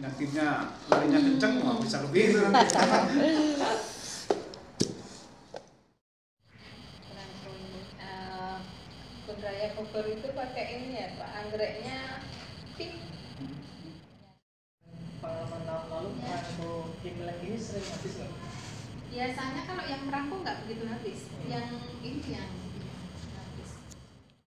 timnya larinya kenceng, wah bisa lebih. Raya Bogor itu pakai ini ya Pak, anggreknya pink. Pengalaman tahun lalu perangko Imlek ini sering habis nggak? Biasanya kalau yang perangko nggak begitu habis, yang ini yang